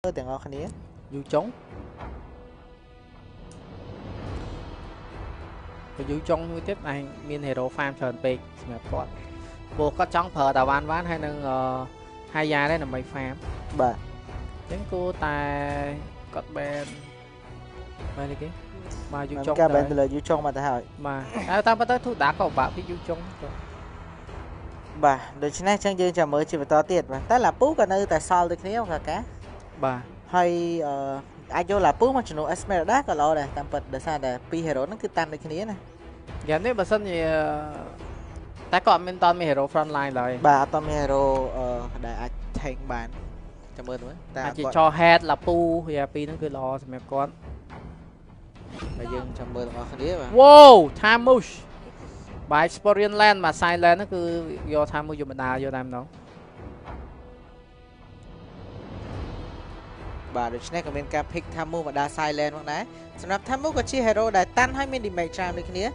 ទាំងអស់គ្នាយូចុងបើយូចុងមួយទៀតឯងមាន hero farm ច្រើនពេកសម្រាប់គាត់ព្រោះគាត់ចង់ប្រើតាវ៉ាន់ហើយនឹងហាយ៉ាដែរដើម្បី farm បាទអញ្ចឹងគួរតែគាត់បាននេះគេមកយូចុងការបែនទៅលើយូចុងមកទៅហើយបាទតែតាមពិតទៅធូដាក៏ពិបាកពីយូចុងបាទដូច្នេះអញ្ចឹងយើងចាំមើលជាបន្តទៀតបាទតែឡាពូក៏នៅតែសល់ដូចគ្នាបងកាបាទហើយអាចយកឡាពូមកជំនួស Esmeralda ក៏ល្អដែរតាមពិតដោយសារតែពីរ hero ហ្នឹងគឺតាមដូចគ្នាណាយ៉ាងនេះបើសិនជាតែក៏អត់មានតមាន hero front line ឡើយបាទអត់តមាន hero ដែលអាច tank បានចាំមើលមើលតែអាចចោ head ឡាពូយ៉ាពីរហ្នឹងគឺល្អសម្រាប់គាត់ហើយយើងចាំមើលទាំងអស់គ្នាបាទ Wow Tamush បាយ Sporian Land មក Silent ហ្នឹងគឺយក Tamush យកបណ្ដាយកតែម្ដងបាទដូច្នេះក៏មានការ pick Tamush មកដាក់ Silent ផងដែរសម្រាប់ Tamush ក៏ជា hero ដែលតាន់ហើយមាន damage ច្រើនដូចគ្នា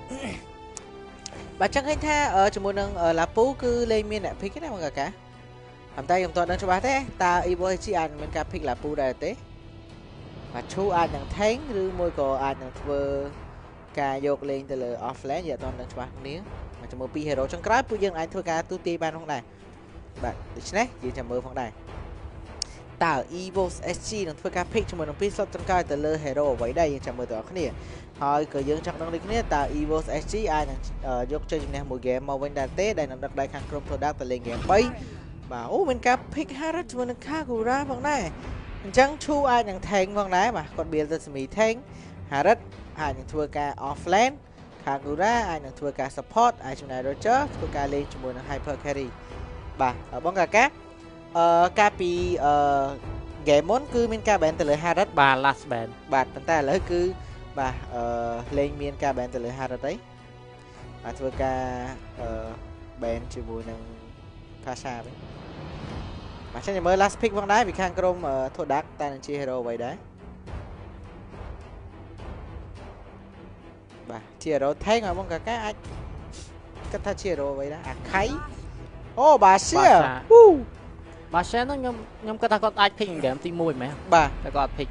បាទចឹងឃើញថាជាមួយនឹងឡាពូគឺលេងមានអ្នក pick ណាបងកាតែខ្ញុំតើដឹងច្បាស់ទេតើ Evo HG អាចមានការ pick ឡាពូដែរទេបាទឈូអាចនឹង tank ឬមួយក៏អាចនឹងធ្វើការយកលេងទៅលើ offlane យើងអត់ដឹងច្បាស់គ្នាមកជាមួយពី hero ចុងក្រោយពួកយើងអាចធ្វើការទូទាយបានផងដែរបាទដូច្នេះយើងចាំមើលផងដែរតើ Evo SG នឹងធ្វើការ pick ជាមួយនឹងពី slot ចុងក្រោយទៅលើ hero អ្វីដែរយើងចាំមើលទាំងអស់គ្នាហើយក៏យើងចង់ដឹងដូចគ្នាតើ Evo SG អាចនឹងយកជ័យជំនះមួយ game មកវិញដែរទេដែលនឹងដឹកដៃខាងក្រុម Product ទៅលេង game 3បាទអូមានការ pick Harris ជាមួយនឹង Kagura ផងដែរអញ្ចឹងឈូអាចនឹង tank ផងដែរបាទគាត់ build ទៅ semi tank Harris អាចនឹងធ្វើការ offlane Kagura អាចនឹងធ្វើការ support អាចចំណាយ Roger ធ្វើការលេងជាមួយនឹង hyper carry បាទបងកាការពីgame មុនគឺមានការ ban ទៅលើ Harris បាទ last ban បាទប៉ុន្តែឥឡូវគឺបាទលេងមានការ ban ទៅលើ Harris អីបាទធ្វើការban ជាមួយនឹង Pasha វិញបាទចឹងមើល last pick ផងដែរពីខាងក្រុម Thodak តែនឹងជា hero អ្វីដែរបាទជា hero tank ហើយបងកាអាចគិតថាជា hero អ្វីដែរអាខៃអូបាសៀបាសៀហ្នឹងខ្ញុំគិតថាគាត់អាច pick game ទី1មែនបាទតែគាត់អត់ pick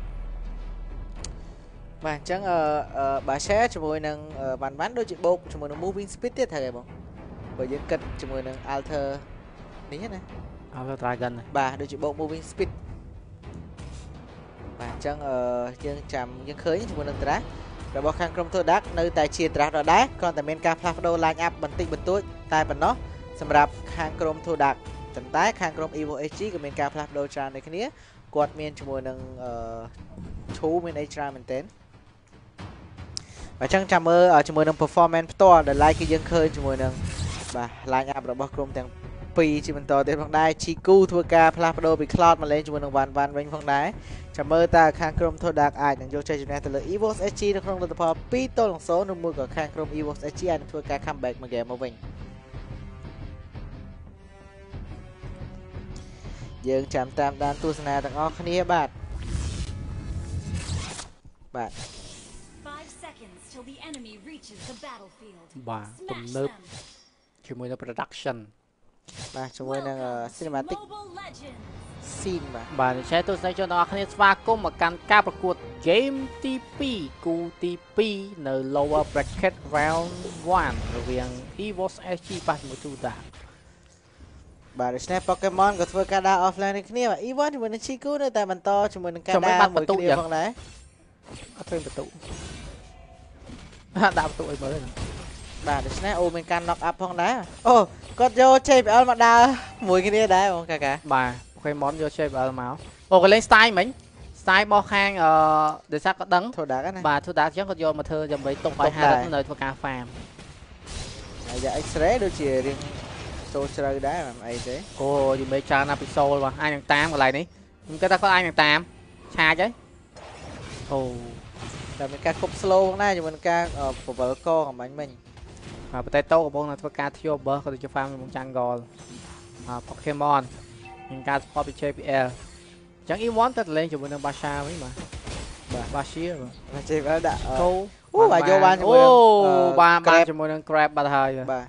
បាទអញ្ចឹងបាសៀជាមួយនឹងវ៉ាន់វ៉ាន់ដូចជាបូកជាមួយនឹង moving speed ទៀតហើយបងបើយើងគិតជាមួយនឹង alter នេះណា alter dragon បាទដូចជាបូក moving speed បាទអញ្ចឹងយើងឃើញជាមួយនឹង Trash របស់ខាងក្រុម Thodak នៅតែជា Trash ដដែលគ្រាន់តែមានការផ្លាស់ប្ដូរ line up បន្តិចបន្តួចតែប៉ុណ្ណោះសម្រាប់ខាងក្រុម Thodak ប៉ុន្តែខាងក្រុម Evo HG ក៏មានការផ្លាស់ប្ដូរច្រើនដូចគ្នាគាត់មានជាមួយនឹងឈូមានអីច្រើនមែនទែនបាទអញ្ចឹងចាំមើលជាមួយនឹង performance ផ្ទាល់ដែល like គឺយើងឃើញជាមួយនឹងបាទ line up របស់ក្រុមទាំងពីរជាបន្តទៀតផងដែរ Chiku ធ្វើការផ្លាស់ប្ដូរពី Cloud មកលេងជាមួយនឹង Van វិញផងដែរចាំមើលតើខាងក្រុម Thodak អាចនឹងយកជ័យជំនះទៅលើ Evo SG នៅក្នុងលទ្ធផល2-0ឬមួយក៏ខាងក្រុម Evo SG អាចនឹងធ្វើការ comeback មួយ game មកវិញយើងចាំតាមដានទស្សនាទាំងអស់គ្នាបាទបាទទំនើបជាមួយនឹង production បាទជាមួយនឹង cinematic scene បាទអញ្ចឹងទស្សនិកជនទាំងអស់គ្នាស្វាគមន៍មកកាន់ការប្រកួត game ទី2គូទី2នៅ lower bracket round 1រវាង Evo SG ប៉ះជាមួយ Thodak បាទដូច្នេះ Pokemon ក៏ធ្វើការដើរ offline ដូចគ្នាបាទ Evo ជាមួយនឹង Chiku នៅតែបន្តជាមួយនឹងការដើរមួយគ្នាផងដែរអត់ឃើញបន្ទុកដាក់បន្ទុកឲ្យមើលបាទដូច្នេះអូមានការ knock up ផងដែរអូគាត់យក JPL មកដើរមួយគ្នាដែរបងកាបាទ Pokemon យក JPL មកអូក៏លេង style មិញ style របស់ខាងដោយសារក៏ដឹង Thodak ណាបាទ Thodak អញ្ចឹងគាត់យកមកធ្វើដើម្បីទុកឲ្យ Harris នៅធ្វើការ farm ហើយយក X-ray ដូចជារៀងចូលជ្រៅដែរមិនអីទេអូយមេច្រើនណាពីសូលបាទអាចនឹងតាមកន្លែងនេះខ្ញុំគិតថាគាត់អាចនឹងតាមឆាចហើយអូតែមានការគប់ slow ផងដែរជាមួយនឹងការបវលកកំបាញ់មិញបាទប៉ុន្តែតោកំពុងតែធ្វើការធ្យប់បើគាត់ទៅជា farm ក្នុង jungle Pokemon មានការ support ពី JPL អញ្ចឹង E1 ទៅលេងជាមួយនឹង Basha វិញបាទBashir បាទ JPL ដាក់អូបាទយកបានជាមួយនឹងបានជាមួយនឹង Grab បាត់ហើយបាទ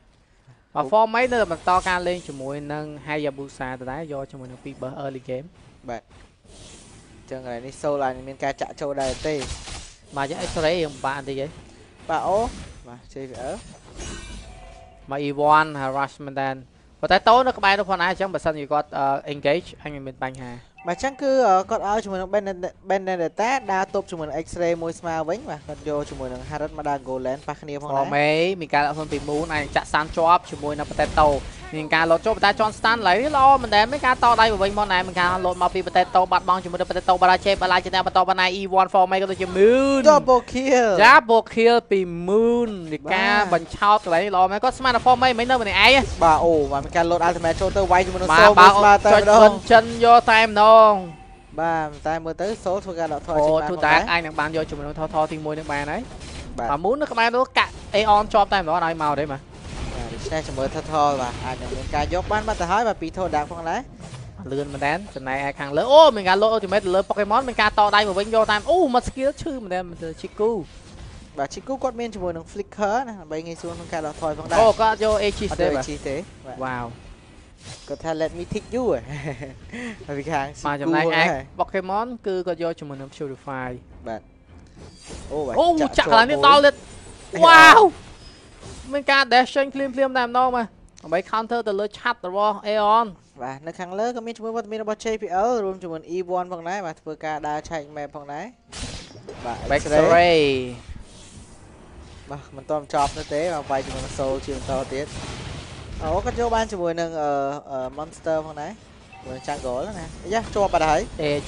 form ឯនៅបន្តការលេងជាមួយនឹង Hayabusa ដដែលយកជាមួយនឹង ពី early game បាទចឹងកន្លែងនេះ soul អាចមានការចាក់ចូលដែរទេបាទចឹង X-ray យើងបាក់បន្តិចហីបាទអូបាទ JVL មក E1 Rush មែនតើប៉ុន្តែតូននៅក្បែរនោះផងណាអញ្ចឹងបើសិនជាគាត់ engage អញមិនមានបញ្ហាបាទចឹងគឺគាត់ឲ្យជាមួយនឹង Benedetta ដើរទប់ជាមួយនឹង X-ray មួយស្មើវិញបាទគាត់យកជាមួយនឹង Harrod មកដើរ Golan ប៉ះគ្នាផងដែរមេមានការដាក់ខ្លួនពី Moon អាចចាក់សានជាប់ជាមួយនឹង Potato មានការលោតចូលប៉ុន្តែ John Stan ឡើយល្អមិនដែលមានការតដៃទៅវិញមកណែមានការលោតមកពី Potato បាត់បង់ជាមួយនឹង Potato បាល់ជេបបាល់ជាអ្នកបន្តបណ្ណា E1 for May ក៏ដូចជា Moon double kill ពី Moon នៃការបញ្ឆោតកន្លែងនេះល្អមែនគាត់ស្មានតែ for May មិននៅម្នាក់ឯងបាទអូបាទមានការលោត ultimate ចូលទៅវាយជាមួយនឹង Soul មួយស្មើតែម្ដងចិនយកតែម្ដងបាទតែមើលទៅ Soul ធ្វើការដកថយអូទូតាអាចនឹងបានយកជាមួយនឹងថទី1នឹងបានហើយបាទ Moon នៅក្បែរនោះកាក់ Aeon ជាប់តែម្ដងឲ្យមកទេបាទដូច្នេះជាមួយ Total បាទអាចនឹងមានការយកបានបាត់ទៅហើយបាទពី Total ផងដែរលឿនមែនតើចំណែកឯខាងលើអូមានការលោត Ultimate ទៅលើ Pokemon មានការតដៃមកវិញយកតាមអូមក skill ឈឺមែនតើ Chiku បាទ Chiku គាត់មានជាមួយនឹង Flicker ណាដើម្បីងាយស្រួលក្នុងការដកថយផងដែរអូគាត់យក AG ទេបាទ AG ទេវ៉ាវគាត់ថា let me take you ហើយពីខាងមកចំណែកឯ Pokemon គឺគាត់យកជាមួយនឹង Purify បាទអូបាទអូចាក់កន្លែងនេះដល់ទៀតវ៉ាវមានការ dash ចេញភ្លាមតែម្ដងមកដើម្បី counter ទៅលើឆាត់របស់ Aeon បាទនៅខាងលើក៏មានជាមួយវត្តមានរបស់ JPL រួមជាមួយ E1 ផងដែរបាទធ្វើការដើរឆែក map ផងដែរបាទ X-ray បាទមិនទាន់ចប់នោះទេបាទវាយជាមួយនឹង Soul ជាបន្តទៀតអូគាត់យកបានជាមួយនឹងMonster ផងដែរជាមួយ Jungle ណាយ៉ាជាប់បាត់ហើយ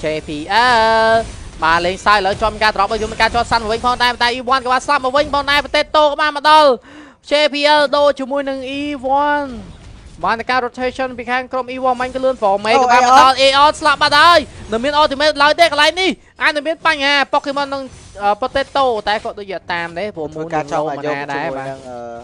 JPL មកលេងសើចឥឡូវជាប់ការ drop ឲ្យយកមានការជាប់សាន់មកវិញផងដែរតែ E1 ក៏បានស្លាប់មកវិញផងដែរ Potato ក៏បានមកដល់ JPL ដូរជាមួយនឹង E1 បានតែការ rotation ពីខាងក្រុម E1 មាញ់ក៏លឿន for May ក៏បានមកដល់ Aeon ស្លាប់បាត់ហើយនៅមាន ultimate ឡើយទេកន្លែងនេះអាចនឹងមានបញ្ហា Pokemon នឹង Potato តែក៏ដូចជាតាមដែរព្រោះ Moon ការចង់យកដែរជាមួយបាទនឹង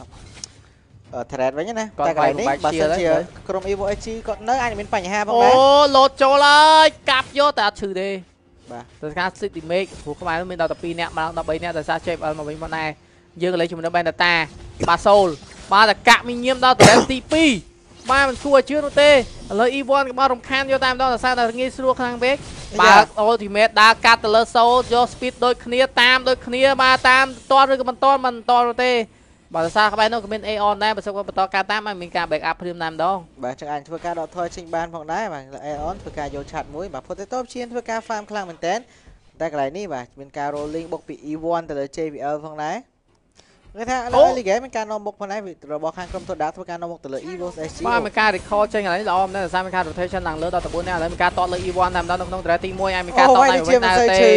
Thread វិញណាតែកន្លែងនេះបើសិនជាក្រុម Evo HG គាត់នៅអាចមានបញ្ហាផងដែរអូលោតចូលហើយកាប់យកតែអត់ឈឺទេបាទតែការ City Make ព្រោះក្បែរនោះមានដល់តែ2នាក់មក13នាក់ដោយសារ JPL មកវិញមកដែរយើងក៏លេងជាមួយនឹង Benedetta បាទ Soul បាទតែកាក់មីញៀមដល់ Thread ទី2បាទមិនគួរឲ្យជឿនោះទេឥឡូវ E1 ក៏បានរំខានយកតែម្ដងដោយសារតែងាយស្រួលខ្លាំងពេកបាទ Ultimate ដើរកាត់ទៅលើ Soul យក Speed ដូចគ្នាតាមដូចគ្នាបាទតាមតឬក៏មិនតមិនតនោះទេបើដោយសារក្បែរនោះក៏មាន Aeon ដែរបើសិនគាត់បន្តការតាមឲ្យមានការ back up ព្រាមតែម្ដងបាទចឹងអាចធ្វើការដកថយចេញបានផងដែរបាទ Aeon ធ្វើការយកឆាត់មួយបាទ Potato ព្យាយាមធ្វើការ farm ខ្លាំងមែនតើតែកន្លែងនេះបាទមានការ rolling បុកពី E1 ទៅលើ JVL ផងដែរគេថាឥឡូវ early game មានការនាំមុខផងដែររបស់ខាងក្រុម Total ធ្វើការនាំមុខទៅលើ Evo SG បាទមានការ recall ចេញកន្លែងនេះល្អមែនដោយសារមានការ rotation ឡើងលើដល់14នាក់ឥឡូវមានការតតលើ E1 តែម្ដងនៅក្នុង draft ទី1អាចមានការតតដែរវិញដែរទេ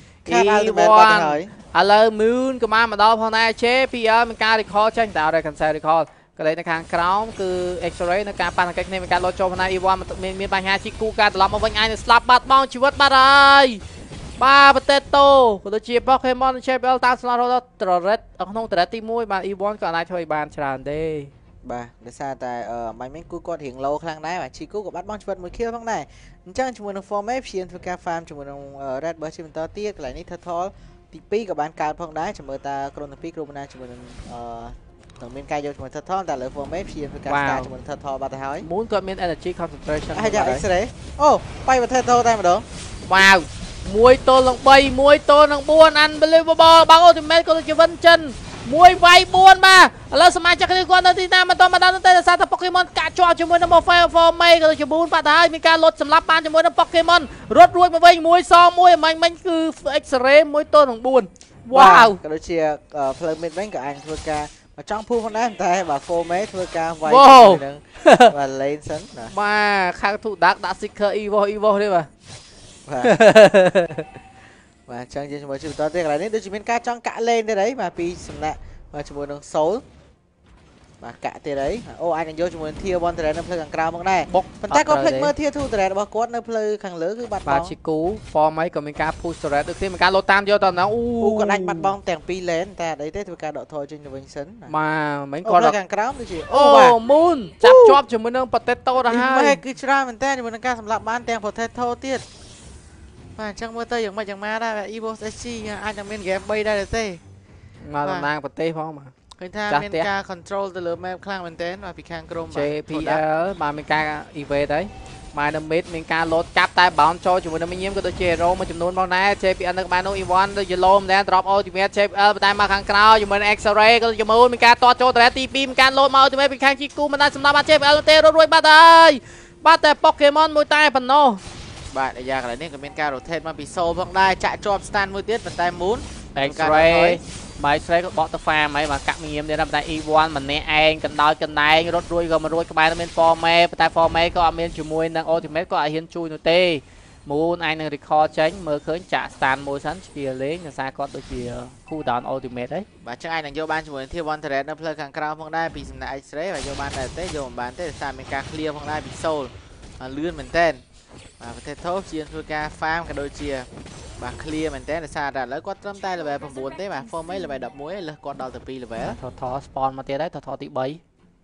E1 ឥឡូវ Moon ក៏មកដល់ផងដែរ JPL មានការ recall ចេញតែអត់ cancel recall កន្លែងនៅខាងក្រោមគឺ X-ray នៅការប៉ះសង្កេតគ្នាមានការលោតចូលផងដែរ E1 មានបញ្ហាជីគូការត្រឡប់មកវិញអាចនឹងស្លាប់បាត់បង់ជីវិតបាត់ហើយបាទ Potato ក៏ដូចជា Pokemon JPL តាមស្លាប់រត់ Turret ក្នុង Turret ទី1បាទ E1 ក៏អាចធ្វើឲ្យបានច្រើនទេបាទដោយសារតែមិនមែនគូគាត់រៀង low ខ្លាំងដែរបាទជីគូក៏បាត់បង់ជីវិតមួយ kill ផងដែរអញ្ចឹងជាមួយនឹង Forme ព្យាយាមធ្វើការ farm ជាមួយនឹង Red Burst ជាបន្តទៀតកន្លែងនេះ Total ទី2ក៏បានកើតផងដែរចាំមើលតើក្រុមទី2ក្រុមណាជាមួយនឹងនឹងមានការយកជាមួយ Total តែលើ Forme ព្យាយាមធ្វើការ start ជាមួយនឹង Total បាត់ទៅហើយ Moon គាត់មាន energy concentration ហើយ X-ray អូបាយ Potato តែម្ដងវ៉ាវ1ទល់នឹង3 1ទល់នឹង4 unbelievable បើ ultimate ក៏ដូចជាវិនចិន1វាយ4បាទឥឡូវសមាជិកនេះគាត់នៅទីណាមិនតមកដល់ទេដោយសារតែ Pokemon កាក់ជាប់ជាមួយនឹង Morphle Forme ក៏ដូចជា4បាត់ហើយមានការលុតសម្លាប់បានជាមួយនឹង Pokemon រត់រួចមកវិញ1ស1មិញគឺ X-ray 1ទល់នឹង4វ៉ាវក៏ដូចជាផ្លូវមិតវិញក៏អាចធ្វើការមកចង់ភូផងដែរតែបាទ Forme ធ្វើការវាយនឹងបាទ lane សិនណាបាទខាងទូដាក់ Seeker Evo ទេបាទបាទចឹងជាជាមួយបន្តទៀតកន្លែងនេះដូចជាមានការចង់កាក់លេងទៀតហីបាទពីសំណាក់បាទជាមួយនឹង Soul បាទកាក់ទៀតហីអូអាចនឹងយកជាមួយនឹង Tier 1 Terrain នៅផ្លូវខាងក្រៅមកដែរប៉ុន្តែគាត់ភ្លេចមើល Tier 2 Terrain របស់គាត់នៅផ្លូវខាងលើគឺបាត់បង់បាទ Chiku Form អីក៏មានការ push Terrain ដូចគ្នាមានការលោតតាមយកតដល់អូគាត់អាចបាត់បង់ទាំង2 lane តែអត់អីទេធ្វើការដកថយចេញទៅវិញសិនបាទមិញគាត់ខាងក្រៅដូចជាអូបាទ Moon ចាប់ជាប់ជាមួយនឹង Potato ទៅហើយគឺច្រើនមែនតើជាមួយនឹងការសម្លាប់បានទាំង Potato ទៀតបាទអញ្ចឹងមើលទៅយ៉ាងម៉េចយ៉ាងម៉ាដែរ Evo SG អាចនឹងមាន game 3ដែរទេមកតំណាងប្រទេសផងបាទឃើញថាមានការ control ទៅលើ map ខ្លាំងមែនតើបាទពីខាងក្រុម JPL បាទមានការ evade ហើយ mà đâm mít mình ca lột cáp tay bóng cho chúng mình nhiễm cái đôi chè rô mà chúng nôn bao nay chè bị ăn được bàn nô Ivan đôi chè lôm đen drop ultimate chè tay mà kháng cao chúng mình X-ray cái chúng mình ca to cho tay TP mình ca lột mà ultimate mình kháng Chiku mình đang xem làm chè LT rồi bắt tay Pokemon môi tay phần nô bạn đại gia cái này mình ca rotate mà bị sâu phong đai chạy drop stand môi tiết bàn tay muốn X-ray mà X-ray có bọt farm mấy mà cắt nhiễm để làm tay Ivan mình nè anh cần đôi cần này rốt ruồi rồi mà ruồi các bạn nó bên forme tay forme có bên chúng mình đang ultimate có hiến chui nó tê muốn anh đang record tránh mở khởi trả stand môi sẵn chia lấy là sao có đôi chia khu đòn ultimate đấy và chắc anh đang vô ban chúng mình theo one thread nó play càng cao phong đai bị là X-ray và vô ban này tới vô ban tới sao mình ca clear phong đai bị sâu lươn mình tên và có thể thốt chia thôi ca farm cái đôi chia và clear mình té là xa ra lấy quát tấm tay là về phần 4 thế mà form mấy là bài đập muối là con đào từ pi là về thọ spawn mà tia đấy thọ tí 7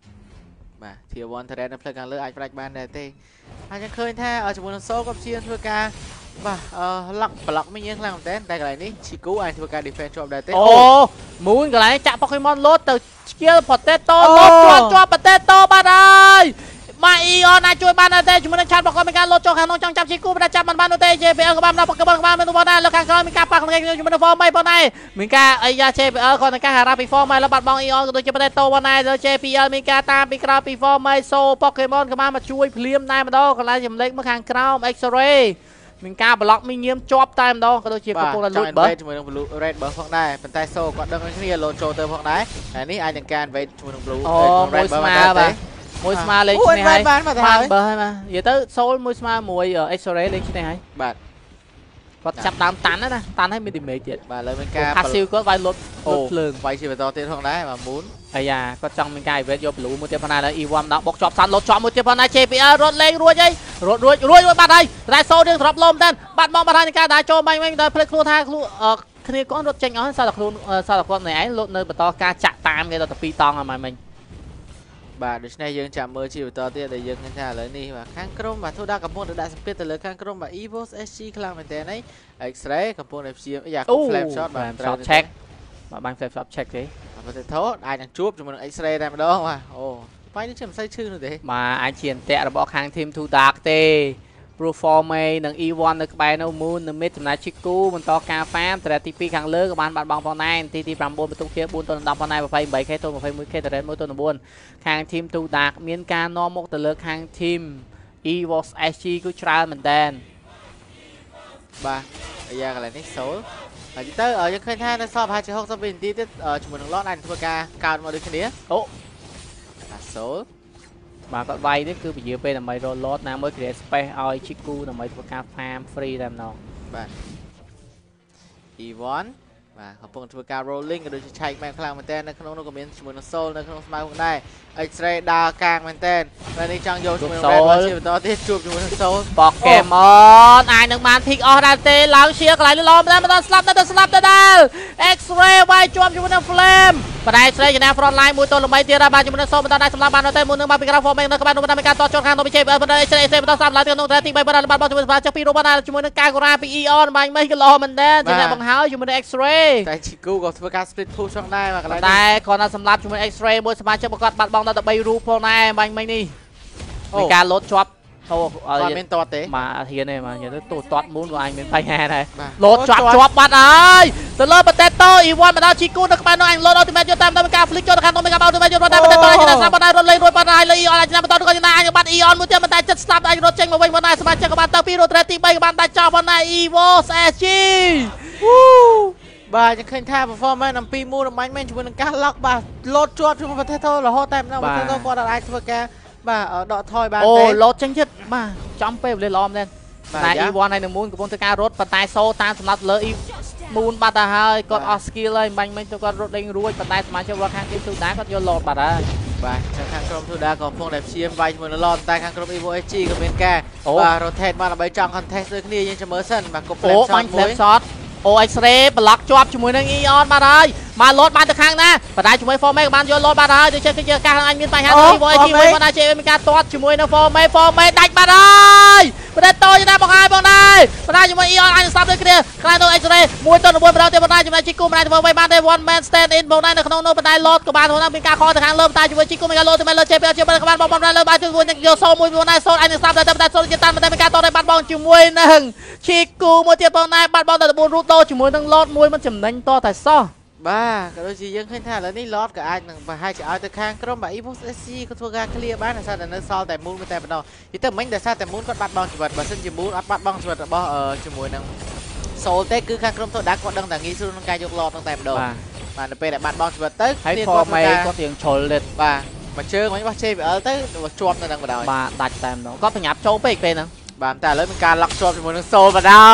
mà thiếu one thread nó play càng lỡ ai break ban này tê anh chẳng khơi tha ở trong một số cấp chia thôi ca và lọc mấy những làm té đây cái này đi chỉ cứu anh thôi ca defense cho đây tê ô muốn cái này chạm Pokemon lốt từ kia potato lốt cho potato ba ơi mà Ion ai chui ban đây chúng mình chạm vào con mình lột cho khang nông trong chạm Chiku đã chạm ban đây JPL của ban nào Pokemon ban bên đây là khang coi mình cặp bằng chúng mình form mấy bên này mình ca ai ra JPL còn cái Hara form mấy là bạn bong Ion rồi cho potato bên này rồi JPL mình ca tam Picra form mấy so Pokemon của ban mà chui phim này mà đâu còn lại dùm lấy mất khang crown X-ray mình ca block mình nhiễm chop time đâu có đôi chia của cô là lụt bớt chúng mình blue red bớt phong này phần tay so còn đâm cái kia lột trâu tới phong đấy này ai chẳng can về chúng mình blue red bớt môi sma lên trên này hay bờ hay mà vậy tới số môi sma mùi ở X-ray lên trên này hay bạn có chặt đám tán đó nè tán hay mình tìm mệt chuyện và lấy bên ca passive có vai lột lường quay chỉ phải to tiền không đấy mà muốn ây da có trong bên cài về vô blue một tiếp này là Iwan đó bọc chop săn lột chop một tiếp này JPL rốt lên ruồi dây ruồi bạn đây ra số đi drop lom tên bạn mong bạn hai ca đá cho mình đợi play luôn tha luôn khi có rốt tranh ó sao là luôn sao là con này ấy lột nơi to ca chặt tam cái đó tập pi tong mà mình bà được này dương chạm mơ chiều to tiền để dương ngân hàng lấy đi và kháng chrome và thu đa cặp môn được đại sắp tới lấy kháng chrome và evos sg khang mình tên ấy X-ray cặp môn fc bây giờ có flame shot và shot check mà băng flame shot check đấy có thể thốt ai chẳng chúp cho mình X-ray đây mà đó mà phải đi chém say chư nữa thế mà anh triển tệ là bỏ kháng thêm thu dark tê Proforme nâng Ivan nâng bài nâu moon nâng mid nâng Chiku mình to ca farm từ TP kháng lơ các bạn bằng phong này TT bằng 4 tung kia 4 tuần đọc phong này và phải 7 cái thôi và phải 10 cái từ mỗi tuần là 4 kháng team thu đạt miễn ca no một từ lơ kháng team Evos SG cứ try mình đen ba bây giờ cái này nít số ở chỉ tới ở những khơi tha nó so hai chữ 6 sao bình tí tiếp chúng mình lót anh thua ca cao mà được cái đĩa số mà có vay đấy cứ bị dựa về là mày rồi lót nào mới create space oi Chiku là mày thua ca farm free làm nào bạn Ivan và học phong thua ca rolling cái đôi chạy mang khang mình tên nó không nó có biến chúng mình soul nó không smile hôm nay X-ray đa càng mình tên và đi trang vô chúng mình red to tiết chụp chúng mình soul Pokemon ai nâng man pick Orante láng chia lại lom ra mà slap ra X-ray vai chôm chúng mình flame và đây X-ray trên front line mũi tôi là mấy tia ra ba chúng mình soul mà đây sắm ban nó tên muốn nâng ba pick ra form các bạn nó mình to cho khang nó bị chơi bên đây X-ray nó sắm lại tiền nó ra tìm bay bên đây chúng mình vào cho piro bên đây chúng mình ca ra pick Ion mấy cái lò mình đen trên này bằng háo chúng mình X-ray tại Chiku có thua ca split push trong đây mà cái này còn là sắm lap chúng mình X-ray mỗi sắm cho một bạn bóng tập bay ru phong này mình đi mình ca lốt chop bên to thế mà hiền này mà nhìn thấy toát muốn của anh bên tay hè này lột chop bạn ơi từ lớp potato Iwan mà đâu Chiku được bạn anh lột ultimate cho tam ca flick cho khang mình bao ultimate cho bạn potato như là sao bạn rồi lên rồi bạn này Ion là chúng ta được như này bạn Ion muốn chơi bạn tay chất slap anh lột tranh mà bên này sao cho bạn tao piro treti bay bạn tay cho bạn này Evo SG bà những khơi tha performance nằm pi mua nằm bánh men chúng mình cá lóc bà lột chuột chúng mình potato là hot time nào potato qua đặt ai thua ca bà ở đọ thôi bà lột tranh chất mà trong pe lên lom lên này Iwan này đừng muốn của con ca rốt bàn tay sâu tan sầm lát lỡ moon ba ta hơi con skill lên bánh mình cho con rốt lên ruồi bàn tay mà cho qua khang tiếp tục đá con vô lột bà đó bà khang chrome thu đá còn phong đẹp xiêm bay mình nó lon tay khang chrome evo sg của bên ca và rotate mà là bay trong contest được kia nhưng cho mở sân và có flame shot X-ray block chop chúng mình Ion ba ơi mà lột ban từ khang nè và đây chúng mình form mấy bạn vô lột ba ơi để chơi cái ca anh miền tây hai voi chi với bạn chơi mình ca toát chúng mình nó form mấy đánh ba ơi và đây tôi ra một hai bọn này và ណាជាមួយអ៊ីអនអាចស្ដាប់ដូចគ្នាខ្លាំងដូចអេសរ៉េមួយទៅ9ប្រដៅទៀតប៉ុន្តែចំណែកជីគូមិនអាចធ្វើអ្វីបានទេ one man stand in បងណៃនៅក្នុងនោះប៉ុន្តែឡតក៏បានហ្នឹងមានការខកទៅខាងលើតែជាមួយជីគូមានការលោទៅមែនលើ JPL ជាបានបងបងលើបាយជួយយកសូមួយបងណៃសូអាចនឹងស្ដាប់តែសូជាតាមតែមានការតតបាត់បងជាមួយនឹងជីគូមួយទៀតបងណៃបាត់បងតែ9រូបដូរជាមួយនឹងឡតមួយមិនចំណេញតតែសោះបាទក៏ដូចជាយើងឃើញថាឥឡូវនេះ Lord ក៏អាចនឹងប្រហែលជាឲ្យទៅខាងក្រុមបាទ Evo SC ក៏ធ្វើការ clear បានដោយសារតែនៅសល់តែ Moon តែម្ដងនិយាយទៅមិញដោយសារតែ Moon គាត់បាត់បង់ជីវិតបើសិនជា Moon អត់បាត់បង់ជីវិតរបស់ជាមួយនឹង Soul ទេគឺខាងក្រុម Todak គាត់ដឹងតែងាយស្រួលក្នុងការយក Lord តែម្ដងបាទនៅពេលដែលបាត់បង់ជីវិតទៅហើយ Forme គាត់រៀងជ្រុលលេតបាទមួយជើងមិញរបស់ JPL ទៅជាប់នៅនឹងបណ្ដោយបាទដាច់តែម្ដងគាត់ប្រញាប់ចូលពេកពេលហ្នឹងបាទតែឥឡូវមានការឡុកជាប់ជាមួយនឹង Soul បណ្ដោយ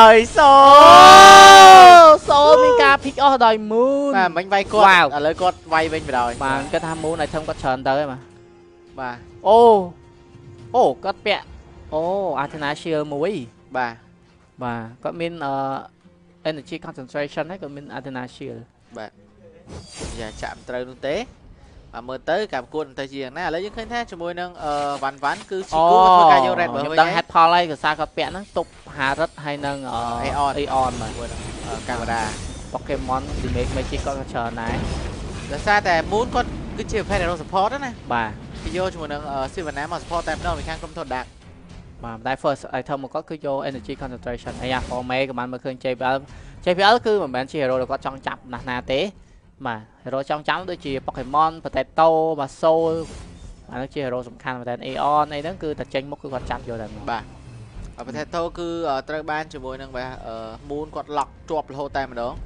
Soul មានការ pick off ដោយ Moon បាទមិញវាយគាត់ឥឡូវគាត់វាយវិញបណ្ដោយបាទគាត់ថា Moon ឲ្យធំគាត់ច្រើនទៅហ្នឹងបាទអូគាត់ពាក់Athena Shield មួយបាទគាត់មានenergy concentration ហើយគាត់មាន Athena Shield បាទយ៉ាចាក់ត្រូវនោះទេបាទមើលទៅការប្រកួតទៅជាយ៉ាងណាឥឡូវយើងឃើញថាជាមួយនឹងវ៉ាន់គឺជីគូមកធ្វើការយក Red ខ្ញុំដឹងហេតុផលហើយភាសាគាត់ពាក់ហ្នឹងទប់ហារិតហើយនឹង Aeon បាទកាមេរ៉ា Pokemon Remake Magic គាត់ក៏ច្រើនដែរដោយសារតែ Moon គាត់គឺជាប្រភេទ Hero Support ណាបាទគេយកជាមួយនឹង Sylvana មក support តែម្ដងពីខាងក្រុម Todak បាទតែ first item មកគាត់គឺយក energy concentration ហើយអា Forme ក៏បានមើលឃើញ JPL គឺមិនមែនជា hero ដែលគាត់ចង់ចាប់ណាទេបាទ hero ចង់ចាំដូចជា Pokemon Potato បាទ Soul អានោះជា hero សំខាន់មែនតើ Aeon អីហ្នឹងគឺតែចេញមុខគឺគាត់ចាប់យកតែបាទ Potato គឺត្រូវបានជាមួយនឹងបាទ Moon គាត់ lock ជាប់រហូតតែម្ដង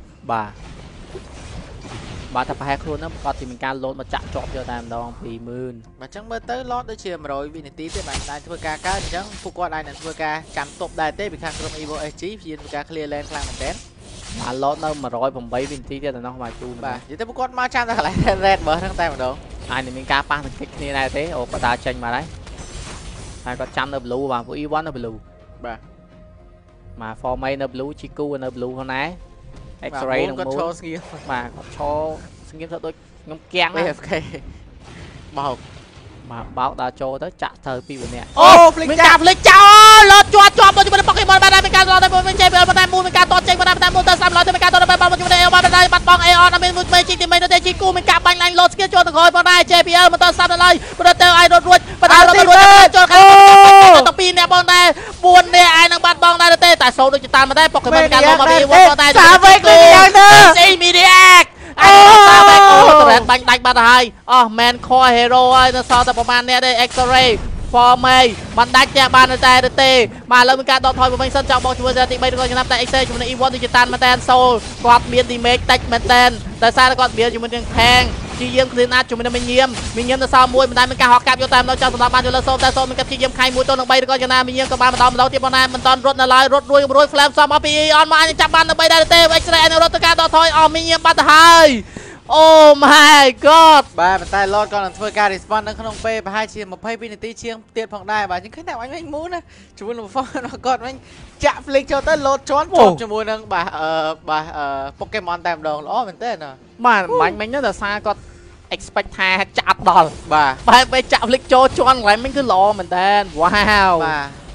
បាទតែប្រហែលខ្លួនហ្នឹងគាត់ទីមានការលោតមកចាក់ជាប់យកតែម្ដង 20000 បាទអញ្ចឹងមើលទៅ load ដូចជា100វិនាទីទេបាទអាចធ្វើការកើតអញ្ចឹងពួកគាត់អាចនឹងធ្វើការចាំទប់ដែរទេពីខាងក្រុម Evo SG ព្យាយាមធ្វើការ clear lane ខ្លាំងមែនទែនបាទ load នៅ108វិនាទីទៀតដល់នោះមកជូនបាទនិយាយទៅពួកគាត់មកចាំតែកន្លែង red បើហ្នឹងតែម្ដងអាចនឹងមានការប៉ះនឹងគិតគ្នាដែរទេគាត់ដើរចេញមកហើយគាត់ចាំនៅ blue បាទពួក E1 នៅ blue បាទ Forme នៅ blue ជីគូនៅ blue ផងដែរ X-ray នឹងគាត់ឈរស្ងៀមបាទគាត់ឈរស្ងៀមទៅដូចខ្ញុំគាំង AFK បោកដើរចូលទៅចាក់ទៅពីម្នាក់មានការផ្លិចចោលលោតជាប់មកជាមួយ Pokemon បានមានការលោតទៅវិញ JPL ប៉ុន្តែ Moon មានការតតចេញប៉ុន្តែ Moon ទៅ300ទៅមានការតតទៅបានជាមួយ Aeon បានបាត់បង់ Aeon អត់មានមួយជីទីមេនៅតែជីគូមានការបាញ់ឡាញលោតស្គីចូលទៅក្រោយប៉ុន្តែ JPL មិនទៅស្ដាប់ដល់ហើយប៉ុន្តែឲ្យរត់រួចប៉ុន្តែរត់រួចចូលខាងទៅ2នាក់បងដែរ4នាក់ឯនឹងបាត់បង់ដែរទេតែសូលដូចតាមតែ Pokemon មានការលោតមកពី Aeon ប៉ុន្តែសាវេគឺយ៉ាងណា Immediate រ៉េតបាញ់ដាច់បាត់ហើយMan Core Hero ហើយនៅសល់តែប្រហែលអ្នកទេ X-ray Forme បានដាច់តែបានតែទេបាទឥឡូវមានការដកថយមកវិញសិនចង់បងជាមួយទី3របស់ឆ្នាំតែ X-ray ជាមួយនឹង E1 ដូចជាតានមែនតែន Soul គាត់មាន damage តិចមែនតែនតែសារគាត់មានជាមួយនឹង Tank ជាយាមគ្លៀនណាត់ជាមួយនឹងមីញៀមទៅសល់មួយមិនដែលមានការហកកាប់យកតែម្ដងចង់សម្រាប់បានយកលើ Soul តែ Soul មានការជាយាមខៃមួយទៅនឹង3របស់ឆ្នាំមីញៀមក៏បានម្ដងទៀតប៉ុន្តែមិនតាន់រត់នៅឡើយរត់រួយ Flame សំមកពី Eon មកអាចចាប់បាននៅ3ដែរទេ X-ray នៅរត់ទៅការដកថយមីញៀមបាត់ទៅហើយOh my god បាទប៉ុន្តែ Lord គាត់នឹងធ្វើការ respawn នៅក្នុងពេលប្រហែលជា22នាទីជាងទៀតផងដែរបាទយើងឃើញថាអញវិញ Moon ណាជាមួយនឹង Form របស់គាត់វិញចាក់ flick ចូលទៅ Lord ជាប់ជាមួយនឹងបាទ Pokemon តែម្ដងល្អមែនទេណាបាទបាញ់មិញទៅដោយសារគាត់ expect ថាចាក់ដល់បាទបែបពេលចាក់ flick ចូលជាន់កន្លែងមិញគឺល្អមែនតើ Wow បាទ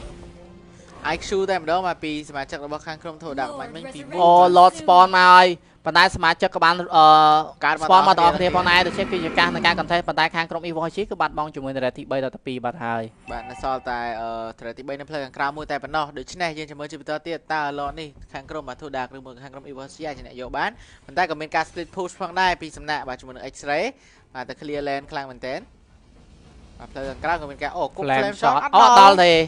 IQ តែម្ដងមកពីសមាជិករបស់ខាងក្រុម Todak បាញ់មិញពី Lord spawn មកហើយប៉ុន្តែសមាជិកក៏បានស្ព័នមកដល់គ្នាផងដែរដូចជាគឺជាការនៃការ contest ប៉ុន្តែខាងក្រុម Evo SG គឺបាត់បង់ជាមួយនឹង Red ទី3ដល់ទី2បាត់ហើយបាទនៅសល់តែ Red ទី3នៅផ្លូវខាងក្រៅមួយតែប៉ុណ្ណោះដូច្នេះយើងចាំមើលជាបន្តទៀតតើ Lord នេះខាងក្រុម Todak ឬមួយខាងក្រុម Evo SG អាចអ្នកយកបានប៉ុន្តែក៏មានការ split push ផងដែរពីសំណាក់បាទជាមួយនឹង X-ray បាទតែ clear lane ខ្លាំងមែនទែនបាទផ្លូវខាងក្រៅក៏មានការគុក flame shot អត់ដល់ទេ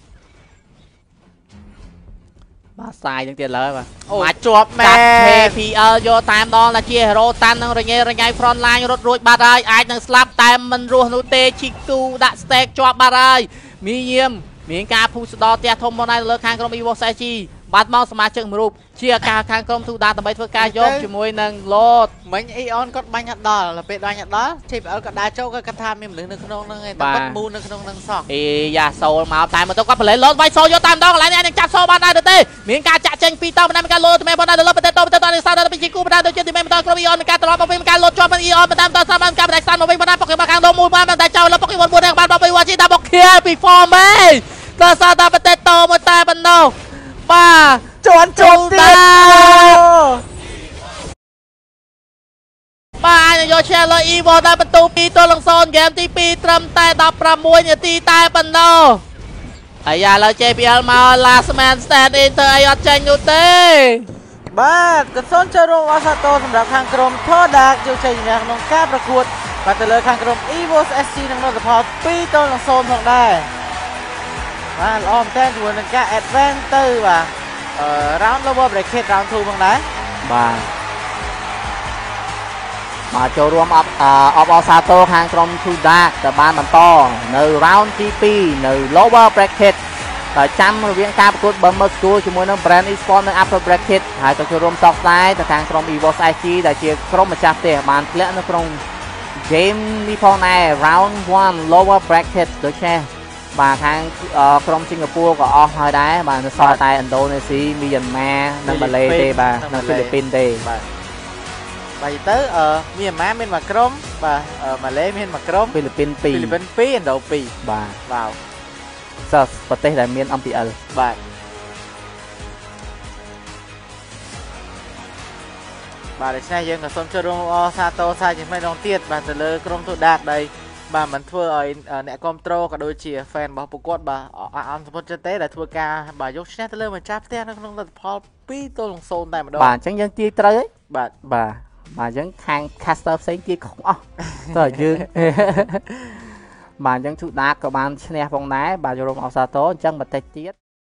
បាទសាយនឹងទៀតលើបាទមកជាប់មែន KPL យកតាមដងតែជា hero តាន់នឹងរញ៉ៃ front line រត់រួចបាត់ហើយអាចនឹងស្លាប់តែមិនរស់នោះទេជីគូដាក់ stack ជាប់បាត់ហើយមីញៀមមានការភូស្ដល់ផ្ទះធំមកនៅលើខាងក្រុម Evo SG បាត់មកសមាជិកមួយរូបជាការខាងក្រុម Todak ដើម្បីធ្វើការយកជាមួយនឹង Lord មិញ Aeon គាត់បាញ់អត់ដល់ពេលបាញ់អត់ដល់ JPL ក៏ដើរចូលគាត់ថាមានមនុស្សនៅក្នុងហ្នឹងឯងតែគាត់ Moon នៅក្នុងហ្នឹងសោះយ៉ា Soul មកតែមកទៅគាត់ប្រឡែង Lord វាយ Soul យកតាម្ដងកន្លែងនេះនឹងចាប់ Soul បានដែរទេមានការចាក់ចេញពីតើមិនមានការលោតតែប៉ុណ្ណាដល់ទៅនេះសារដល់ពីជីគូប៉ុន្តែដូចជាទីមិនដល់ក្រុម Eon មានការត្រឡប់មកវិញមានការលោតជាប់ Eon ប៉ុន្តែដល់សារបានការផ្ដាច់សានមកវិញប៉ុន្តែ Pokemon ខាងនោះមួយបានតែចោលលើ Pokemon 4នាក់បានបបវាជីតាបុក kill ពី Form ឯងដល់សារដល់ Potato មកតែប៉ុណ្ណោះបាទពាន់ជុំទៀតបាទយកឈ្នះលើ Evo ដែលបន្ទូ2ទល់នឹង0ហ្គេមទី2ត្រឹមតែ16នាទីតែប៉ុណ្ណោះហើយយ៉ាលើ JPL មក last man stand in ទៅអីអត់ចាញ់នោះទេបាទកសូនចូលរួមអសាទរសម្រាប់ខាងក្រុម Thodak យកជ័យជំនះក្នុងការប្រកួតបាទទៅលើខាងក្រុម Evo SC នឹងលទ្ធផល2ទល់នឹង0ផងដែរបាទល្អមែនតើជាមួយនឹងការ advance ទៅបាទ round lower bracket round 2ផងដែរបាទមកចូលរួមអបអសាទរខាងក្រុម Thodak ទៅបានបន្តនៅ round ទី2នៅ lower bracket តែចាំរវាងការប្រកួត Bummer School ជាមួយនឹង Brand Esports នៅ upper bracket ហើយក៏ចូលរួមសោកស្ដាយទៅខាងក្រុម Evo SG ដែលជាក្រុមម្ចាស់ផ្ទះបានធ្លាក់នៅក្នុង game នេះផងដែរ round 1 lower bracket ដូច្នេះបាទខាងក្រុមសិង្ហបុរីក៏អស់ហើយដែរបាទនៅសល់តែឥណ្ឌូនេស៊ីមីយ៉ាន់ម៉ានិងម៉ាឡេទេបាទនិងហ្វីលីពីនទេបាទបាទទៅមីយ៉ាន់ម៉ាមានមួយក្រុមបាទម៉ាឡេមានមួយក្រុមហ្វីលីពីន2 ហ្វីលីពីន2ឥណ្ឌូ2 បាទវ៉ាវប្រទេសដែលមាន MPL បាទបាទដូច្នេះយើងក៏សូមចូលរួមអសាទរសាជាថ្មីម្ដងទៀតបាទទៅលើក្រុម Thodak ដែលបាទមិនធ្វើឲ្យអ្នកគ្រប់ត្រូលក៏ដូចជា fan របស់ពួកគាត់បាទអន់សម្ពុតចិត្តទេដែលធ្វើការបាទយកឈ្នះទៅលើម្ចាស់ផ្ទះនៅក្នុងលទ្ធផល2ទល់នឹង0តែម្ដងបាទអញ្ចឹងយើងទាយត្រូវហើយបាទអញ្ចឹងខាង caster ផ្សេងទាយខុសអស់តើយើងបាទអញ្ចឹង Thodak ក៏បានឈ្នះផងដែរបាទចូលរួមអសាទរអញ្ចឹងបន្តិចទៀត